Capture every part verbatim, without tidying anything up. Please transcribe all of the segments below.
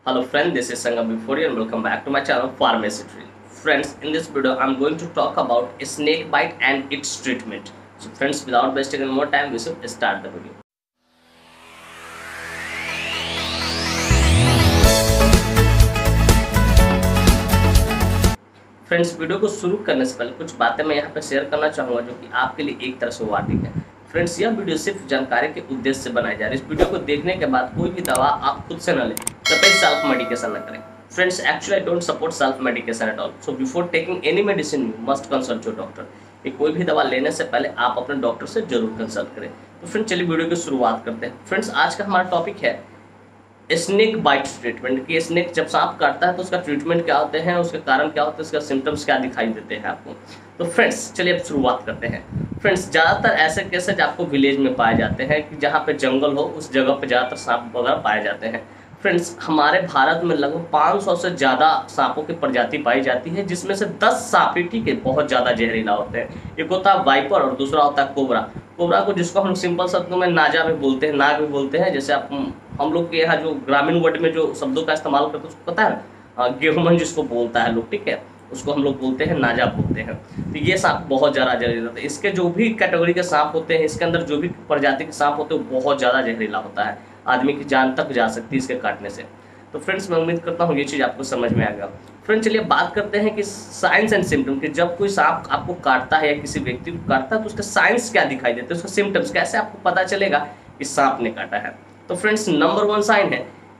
Hello friend, this is Sangam Bifori and welcome back to my channel Pharmacy Tree. Friends, in this video I'm going to talk about snake bite and its treatment. So friends, without wasting any more time, we should start the video. Friends, video को शुरू करने से पहले कुछ बातें मैं यहाँ पे शेयर करना चाहूँगा जो कि आपके लिए एक तरह से वार्निंग है। फ्रेंड्स, यह वीडियो सिर्फ जानकारी के उद्देश्य से बनाई जा रही है। इस वीडियो को देखने के बाद कोई भी दवा आप खुद से न लें, कतई सेल्फ मेडिकेशन न करें। Friends, actually I don't support self medication at all, so before taking any medicine you must consult your doctor. ये कोई भी दवा लेने से पहले आप अपने डॉक्टर से जरूर कंसल्ट करें। तो फ्रेंड्स, चलिए वीडियो की शुरुआत करते हैं। फ्रेंड्स, आज का हमारा टॉपिक है स्नेक बाइट ट्रीटमेंट। कि स्नेक जब सांप काटता है तो उसका ट्रीटमेंट क्या होते हैं, उसके कारण क्या होते हैं, उसका सिम्टम्स क्या दिखाई देते हैं आपको। तो फ्रेंड्स, चलिए अब शुरुआत करते हैं। फ्रेंड्स, ज़्यादातर ऐसे केसेज आपको विलेज में पाए जाते हैं कि जहाँ पे जंगल हो उस जगह पे ज़्यादातर सांप वगैरह पाए जाते हैं। फ्रेंड्स, हमारे भारत में लगभग पाँच सौ से ज़्यादा सांपों की प्रजाति पाई जाती है, जिसमें से दस सांप ही ठीक है बहुत ज़्यादा जहरीला होते हैं। एक होता है वाइपर और दूसरा होता है कोबरा। कोबरा को जिसको हम सिंपल शब्दों में नाजा भी बोलते हैं, नाग भी बोलते हैं। जैसे आप हम लोग के यहाँ जो ग्रामीण वर्ड में जो शब्दों का इस्तेमाल करते हैं उसको पता है, गेहूमन जिसको बोलता है लोग, ठीक है, उसको हम लोग बोलते हैं नाजा बोलते हैं। तो ये सांप बहुत ज़्यादा जहरीला होता है। इसके जो भी कैटेगरी के सांप होते हैं, इसके अंदर जो भी प्रजाति के सांप होते हैं वो बहुत ज़्यादा जहरीला होता है, आदमी की जान तक जा सकती है इसके काटने से। तो फ्रेंड्स, मैं उम्मीद करता हूँ ये चीज़ आपको समझ में आ गया। फ्रेंड्स, चलिए बात करते हैं कि साइंस एंड सिम्टम कि जब कोई सांप आपको काटता है या किसी व्यक्ति को काटता है तो उसके साइंस क्या दिखाई देते हैं, उसके सिम्टम्स कैसे आपको पता चलेगा कि सांप ने काटा है। तो फ्रेंड्स, नंबर वन साइन है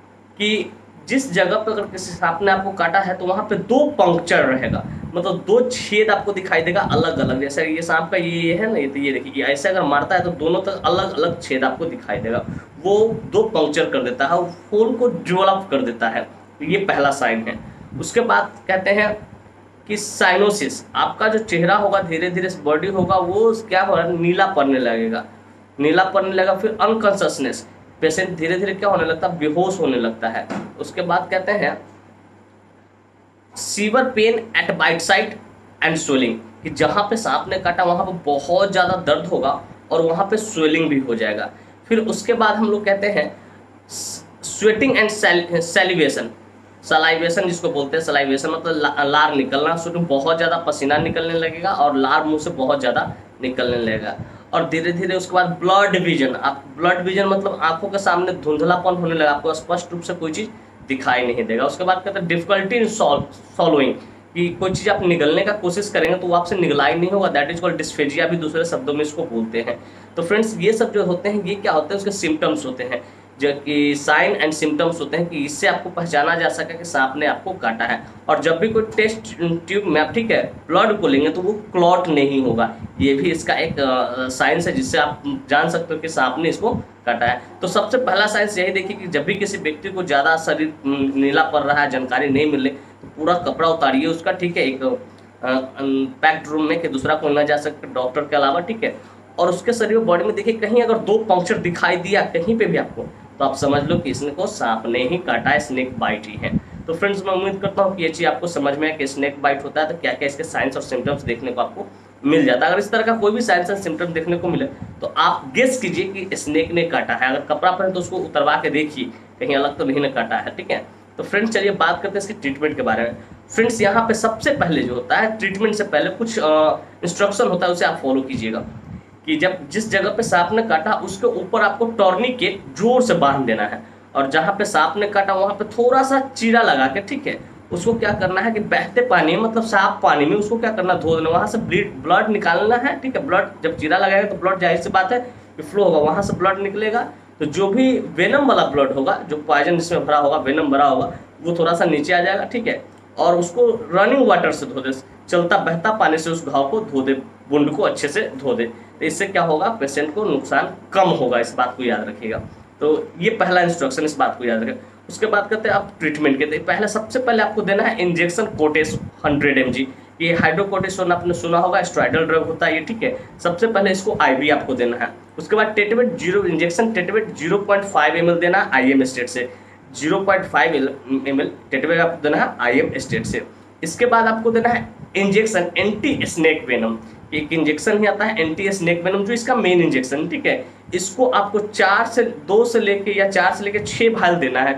कि जिस जगह पर अगर किसी सांप ने आपको काटा है तो वहाँ पे दो पंक्चर रहेगा, मतलब दो छेद आपको दिखाई देगा अलग अलग। जैसे ये सांप का ये है ना, ये तो ये देखिए ऐसे अगर मारता है तो दोनों तक अलग अलग छेद आपको दिखाई देगा। वो दो पंक्चर कर देता है, वो फूल को डेवलप कर देता है। तो ये पहला साइन है। उसके बाद कहते हैं कि साइनोसिस, आपका जो चेहरा होगा धीरे धीरे बॉडी होगा वो क्या हो रहा है, नीला पड़ने लगेगा, नीला पड़ने लगेगा। फिर अनकॉन्शसनेस, पेशेंट धीरे धीरे क्या होने लगता है, बेहोश होने लगता है। उसके बाद कहते हैं severe pain at bite site and swelling, कि जहाँ पे सांप ने काटा वहाँ पे बहुत ज़्यादा दर्द होगा और वहाँ पे स्वेलिंग भी हो जाएगा। फिर उसके बाद हम लोग कहते हैं स्वेटिंग एंड सैलिवेशन, सलाइवेशन जिसको बोलते हैं, सलाइवेशन मतलब ला, लार निकलना, स्वेटिंग बहुत ज़्यादा पसीना निकलने लगेगा और लार मुंह से बहुत ज़्यादा निकलने लगेगा। और धीरे धीरे उसके बाद ब्लड विजन, आप ब्लड विजन मतलब आंखों के सामने धुंधलापन होने लगा, आपको स्पष्ट रूप से कोई चीज़ दिखाई नहीं देगा। उसके बाद कहते हैं डिफिकल्टी इन सॉल्विंग, कि कोई चीज़ आप निगलने का कोशिश करेंगे तो वो आपसे निगला ही नहीं होगा, दैट इज कॉल्ड डिस्फेजिया, भी दूसरे शब्दों में इसको बोलते हैं। तो फ्रेंड्स, ये सब जो होते हैं ये क्या होते हैं, उसके सिम्टम्स होते हैं, जो कि साइन एंड सिम्टम्स होते हैं, कि इससे आपको पहचाना जा सके कि सांप ने आपको काटा है। और जब भी कोई टेस्ट ट्यूब में आप ठीक है ब्लड को लेंगे तो वो क्लॉट नहीं होगा, ये भी इसका एक साइंस है जिससे आप जान सकते हो कि सांप ने इसको काटा है। तो सबसे पहला साइंस यही देखिए कि जब भी किसी व्यक्ति को ज़्यादा शरीर नीला पड़ रहा है, जानकारी नहीं मिले, तो पूरा कपड़ा उतारिए उसका, ठीक है, एक पैक्ड रूम में कि दूसरा कोई ना जा सके डॉक्टर के अलावा, ठीक है। और उसके शरीर बॉडी में देखिए कहीं अगर दो पंक्चर दिखाई दिया कहीं पे भी आपको, तो आप समझ लो कि इसने को सांप ने ही काटा है, स्नेक बाइट ही है। तो फ्रेंड्स, मैं उम्मीद करता हूँ कि ये चीज़ आपको समझ में है कि स्नेक बाइट होता है तो क्या क्या इसके साइंस और सिम्टम्स देखने को आपको मिल जाता है। अगर इस तरह का कोई भी साइंस एंड सिम्टम देखने को मिले तो आप गेस कीजिए कि स्नेक ने काटा है। अगर कपड़ा पहने तो उसको उतरवा के देखिए कहीं अलग तो नहीं ने काटा है, ठीक है। तो फ्रेंड्स, चलिए बात करते हैं इसकी ट्रीटमेंट के बारे में। फ्रेंड्स, यहाँ पे सबसे पहले जो होता है, ट्रीटमेंट से पहले कुछ इंस्ट्रक्शन होता है, उसे आप फॉलो कीजिएगा। कि जब जिस जगह पे सांप ने काटा उसके ऊपर आपको टॉर्निकेट जोर से बांध देना है, और जहाँ पे सांप ने काटा वहाँ पे थोड़ा सा चीरा लगा के, ठीक है, उसको क्या करना है कि बहते पानी में, मतलब साफ पानी में उसको क्या करना, धो देना, वहाँ से ब्लड ब्लड निकालना है, ठीक है। ब्लड जब चीरा लगाएगा तो ब्लड जाहिर सी बात है कि फ्लो होगा, वहाँ से ब्लड निकलेगा। तो जो भी वेनम वाला ब्लड होगा, जो पॉइजन जिसमें भरा होगा, वेनम भरा होगा, वो थोड़ा सा नीचे आ जाएगा, ठीक है। और उसको रनिंग वाटर से धो दे, चलता बहता पानी से उस घाव को धो दे, वुंड को अच्छे से धो दे। तो इससे क्या होगा, पेशेंट को नुकसान कम होगा, इस बात को याद रखिएगा। तो ये पहला इंस्ट्रक्शन, इस बात को याद रखें। उसके बाद कहते हैं आप ट्रीटमेंट के, पहले सबसे पहले आपको देना है इंजेक्शन कोटेस हंड्रेड एम जी। ये हाइड्रोकोर्टिसोन आपने सुना होगा, स्टेरॉइडल ड्रग होता है ये, ठीक है। सबसे पहले इसको आईवी आपको देना है। उसके बाद टेटवेट जीरो इंजेक्शन टेटवेट zero point five M L देना है आई एम स्टेट से, zero point five M L टेटवेट आपको देना है आई एम स्टेट से। इसके बाद आपको देना है इंजेक्शन एंटी स्नेक वेनम, एक इंजेक्शन ही आता है एंटी स्नेक वेनम, जो इसका मेन इंजेक्शन, ठीक है। इसको आपको चार से दो से लेके या चार से लेके छः भाल देना है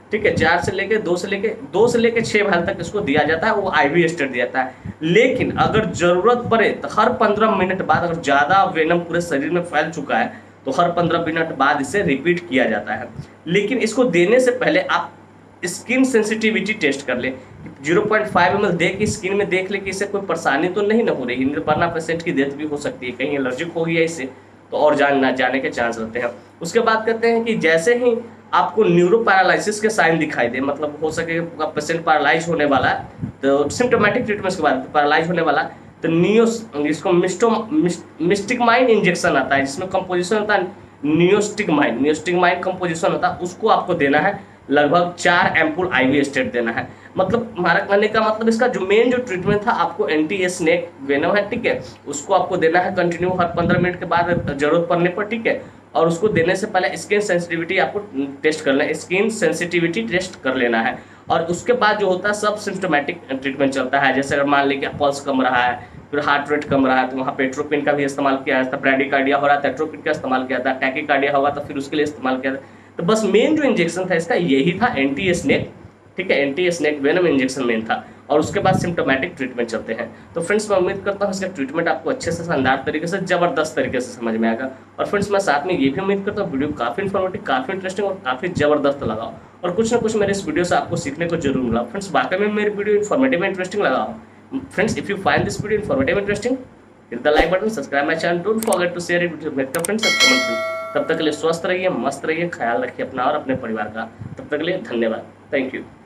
ठीक है। चार से लेके दो से लेके दो से लेके छः भाल तक इसको दिया जाता है, वो आईवी स्टेट दिया जाता है। लेकिन अगर जरूरत पड़े तो हर पंद्रह मिनट बाद, अगर ज़्यादा वेनम पूरे शरीर में फैल चुका है तो हर पंद्रह मिनट बाद इसे रिपीट किया जाता है। लेकिन इसको देने से पहले आप स्किन सेंसिटिविटी टेस्ट कर ले, zero point five M L दे के स्किन में देख ले कि इससे कोई परेशानी तो नहीं ना हो रही, वरना पेशेंट की डेथ भी हो सकती है, कहीं एलर्जिक हो गया इससे तो और जान ना जाने के चांस रहते हैं। उसके बाद कहते हैं कि जैसे ही आपको न्यूरो पैरालिसिस के साइन दिखाई दे, मतलब हो सके पेशेंट पैरालाइज होने वाला है तो सिम्टोमेटिक ट्रीटमेंट के बाद पैरालाइज होने वाला तो नियोस इसको मिस्टो मिस्टिकमाइन इंजेक्शन आता है, जिसमें कंपोजिशन होता है नियोस्टिकमाइन नियोस्टिकमाइन कंपोजिशन होता है, उसको आपको देना है। लगभग चार एम्पुल आईवी स्टेट देना है। मतलब हमारा कहने का मतलब इसका जो मेन जो ट्रीटमेंट था आपको एंटी स्नेक वेनम है, ठीक है, उसको आपको देना है कंटिन्यू हर पंद्रह मिनट के बाद जरूरत पड़ने पर, ठीक है। और उसको देने से पहले स्किन सेंसिटिविटी आपको टेस्ट कर लेना, स्किन सेंसिटिविटी टेस्ट कर लेना है। और उसके बाद जो होता है सब सिम्टोमेटिक ट्रीटमेंट चलता है। जैसे अगर मान लीजिए पल्स कम रहा है, फिर हार्ट रेट कम रहा है तो वहाँ पे एट्रोपिन का भी इस्तेमाल किया जाता है, ब्रैडिकार्डिया हो रहा था एट्रोपिन का इस्तेमाल किया था, टैकीकार्डिया होगा तो फिर उसके लिए इस्तेमाल किया था। तो बस मेन जो इंजेक्शन था इसका यही था, एंटी स्नेक, ठीक है, anti snake venom injection main था। और उसके बाद सिम्टोमेटिक ट्रीटमेंट चलते हैं। तो फ्रेंड्स मैं उम्मीद करता हूँ इसका ट्रीटमेंट आपको अच्छे से शानदार तरीके से जबरदस्त तरीके से समझ में आएगा। और फ्रेंड्स मैं साथ में ये भी उम्मीद करता हूँ वीडियो काफ़ी इन्फॉर्मेटिव, काफ़ी इंटरेस्टिंग और काफ़ी जबरदस्त लगा और कुछ ना कुछ मेरे इस वीडियो से आपको सीखने को जरूर मिला। फ्रेंड्स वाकई में मेरी वीडियो इन्फॉर्मेटिव एंड इंटरेस्टिंग लगा। Friends if you find this video informative interesting, hit the like button, subscribe my channel, don't forget to share it with your friends and comment. तब तक के लिए स्वस्थ रहिए, मस्त रहिए, ख्याल रखिए अपना और अपने परिवार का। तब तक के लिए धन्यवाद, थैंक यू।